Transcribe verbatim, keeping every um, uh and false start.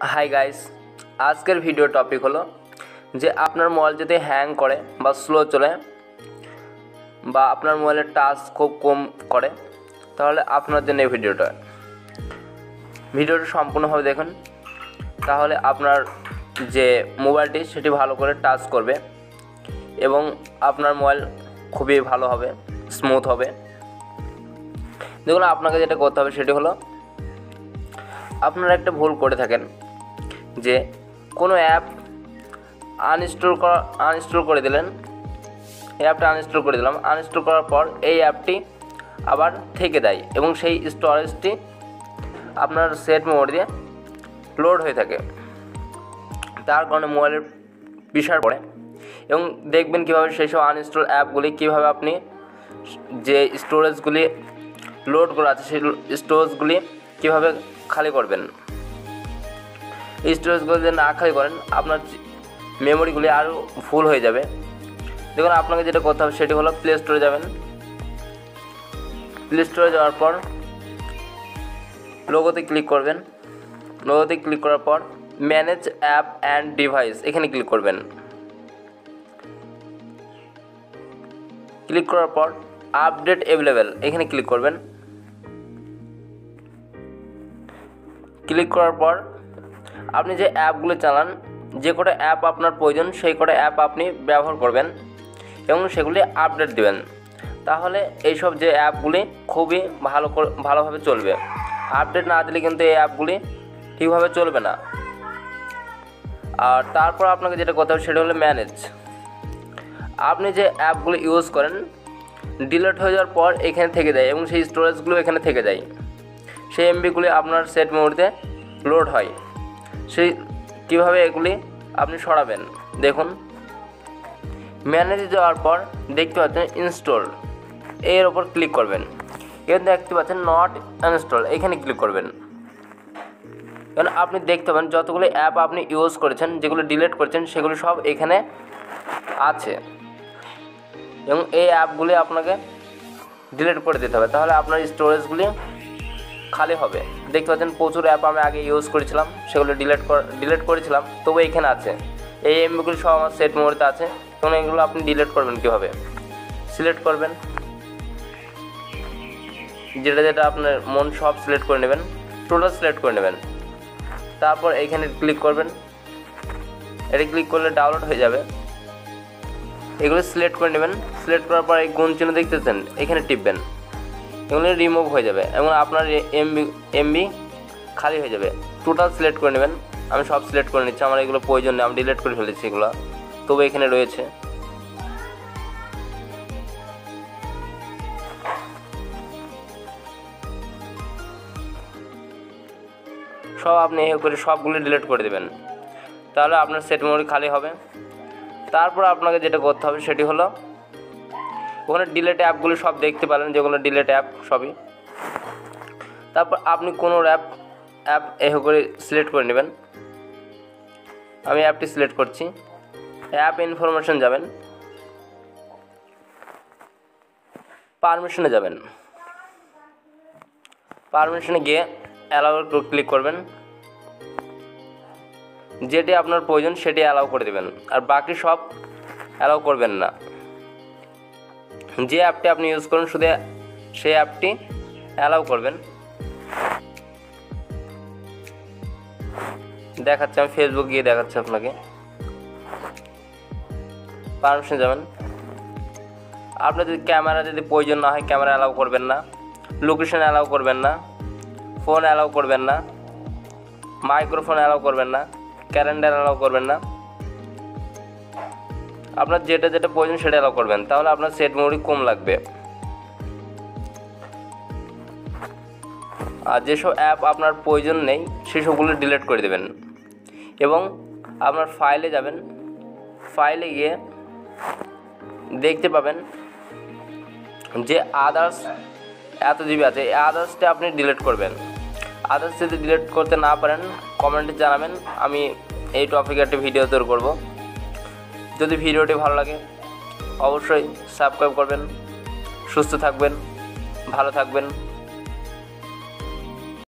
High guys, আজকের video topic হলো যে আপনার মোবাইল যদি হ্যাং করে বা স্লো চলে বা আপনার মোবাইলের টাচ খুব কম করে, তাহলে আপনার জন্য এই ভিডিওটা ভিডিওটা সম্পূর্ণভাবে দেখুন। তাহলে আপনার যে মোবাইলটি সেটি ভালো করে টাচ করবে এবং আপনার মোবাইল খুবই ভালো হবে, স্মুথ হবে। দেখুন, আপনাকে যেটা করতে হবে সেটি হলো, আপনারা একটা ভুল করে থাকেন যে কোনো অ্যাপ আনইনস্টল করা আনইনস্টল করে দিলেন, অ্যাপটা আনইনস্টল করে দিলাম আনইনস্টল করার পর এই অ্যাপটি আবার থেকে দেয় এবং সেই স্টোরেজটি আপনার সেট মেমোরি দিয়ে লোড হয়ে থাকে। তার কারণে মোবাইলের বিষয় পড়ে এবং দেখবেন কীভাবে সেই সব আনইনস্টল অ্যাপগুলি কীভাবে আপনি যে স্টোরেজগুলি লোড করা আছে সেই স্টোরেজগুলি কীভাবে খালি করবেন। এই স্টোরেজগুলি যদি না খালি করেন, আপনার মেমোরিগুলি আরও ফুল হয়ে যাবে। দেখুন, আপনাকে যেটা করতে হবে সেটি হলো প্লে স্টোরে যাবেন। প্লে স্টোরে যাওয়ার পর লোগোতে ক্লিক করবেন। লোগোতে ক্লিক করার পর ম্যানেজ অ্যাপ অ্যান্ড ডিভাইস এখানে ক্লিক করবেন। ক্লিক করার পর আপডেট অ্যাভেলেবেল এখানে ক্লিক করবেন। ক্লিক করার পর আপনি যে অ্যাপগুলো চালান, যে কটা অ্যাপ আপনার প্রয়োজন সেই কটা অ্যাপ আপনি ব্যবহার করবেন এবং সেগুলি আপডেট দেবেন। তাহলে এইসব যে অ্যাপগুলি খুবই ভালো ভালোভাবে চলবে। আপডেট না দিলে কিন্তু এই অ্যাপগুলি ঠিকভাবে চলবে না। আর তারপর আপনাকে যেটা করতে হবে সেটা হলো ম্যানেজ। আপনি যে অ্যাপগুলো ইউজ করেন ডিলিট হয়ে যাওয়ার পর এখানে থেকে যায় এবং সেই স্টোরেজগুলো এখানে থেকে যায়, সেই এমবিগুলি আপনার সেট মেমোরিতে লোড হয়। সেই কীভাবে এগুলি আপনি সরাবেন দেখুন। ম্যানেজে যাওয়ার পর দেখতে পাচ্ছেন ইনস্টল, এর ওপর ক্লিক করবেন। এখানে দেখতে পাচ্ছেন নট ইনস্টল, এখানে ক্লিক করবেন। কারণ আপনি দেখতে পাবেন যতগুলো অ্যাপ আপনি ইউজ করেছেন, যেগুলো ডিলিট করেছেন সেগুলো সব এখানে আছে এবং এই অ্যাপগুলি আপনাকে ডিলিট করে দিতে হবে, তাহলে আপনার স্টোরেজগুলি খালি হবে। দেখতে পাচ্ছেন প্রচুর অ্যাপ আমি আগে ইউজ করেছিলাম, সেগুলো ডিলিট ডিলিট করেছিলাম, তবু এখানে আছে। এই এমবিগুলি সব আমার সেট মেমোরিতে আছে। তখন এগুলো আপনি ডিলিট করবেন কীভাবে, সিলেক্ট করবেন, যেটা যেটা আপনার মন সব সিলেক্ট করে নেবেন, টোটাল সিলেক্ট করে নেবেন। তারপর এইখানে ক্লিক করবেন। এটা ক্লিক করলে ডাউনলোড হয়ে যাবে। এগুলো সিলেক্ট করে নেবেন। সিলেক্ট করার পর এই গুণ চিহ্ন দেখতেছেন, এখানে টিপবেন, এগুলো রিমুভ হয়ে যাবে এবং আপনার এমবি এমবি খালি হয়ে যাবে। টোটাল সিলেক্ট করে নেবেন। আমি সব সিলেক্ট করে নিচ্ছি, আমার এগুলো প্রয়োজন নেই, আমি ডিলিট করে ফেলেছি এগুলো, তবু এখানে রয়েছে। সব আপনি এ করে সবগুলো ডিলিট করে দেবেন, তাহলে আপনার সেট মেমোরি খালি হবে। তারপর আপনাকে যেটা করতে হবে সেটি হলো, ওখানে ডিলিট অ্যাপগুলো সব দেখতে পেলেন, যেগুলো ডিলিট অ্যাপ সবই। তারপর আপনি কোনো অ্যাপ অ্যাপ এ করে সিলেক্ট করে নেবেন। আমি অ্যাপটি সিলেক্ট করছি। অ্যাপ ইনফরমেশন যাবেন, পারমিশনে যাবেন। পারমিশনে গিয়ে অ্যালাউ ক্লিক করবেন। যেটি আপনার প্রয়োজন সেটি অ্যালাউ করে দেবেন, আর বাকি সব অ্যালাউ করবেন না। যে অ্যাপটি আপনি ইউজ করেন শুধু সেই অ্যাপটি অ্যালাউ করবেন। দেখাচ্ছে, আমি ফেসবুক গিয়ে দেখাচ্ছি আপনাকে। পারমিশন যাবেন। আপনার যদি ক্যামেরা যদি প্রয়োজন না হয়, ক্যামেরা অ্যালাউ করবেন না, লোকেশন অ্যালাউ করবেন না, ফোন অ্যালাউ করবেন না, মাইক্রোফোন অ্যালাউ করবেন না, ক্যালেন্ডার অ্যালাউ করবেন না। আপনার যেটা যেটা প্রয়োজন সেটা অ্যালাউ করবেন, তাহলে আপনার সেট মেমোরি কম লাগবে। আর যেসব অ্যাপ আপনার প্রয়োজন নেই সেসবগুলো ডিলিট করে দেবেন এবং আপনার ফাইলে যাবেন। ফাইলে গিয়ে দেখতে পাবেন যে আদার্স এত জিবি আছে, এই আদার্সটা আপনি ডিলিট করবেন। আদার্স যদি ডিলিট করতে না পারেন কমেন্টে জানাবেন, আমি এই টপিকে একটা ভিডিও তৈরি করব। যদি ভিডিওটি ভালো লাগে অবশ্যই সাবস্ক্রাইব করবেন। সুস্থ থাকবেন, ভালো থাকবেন।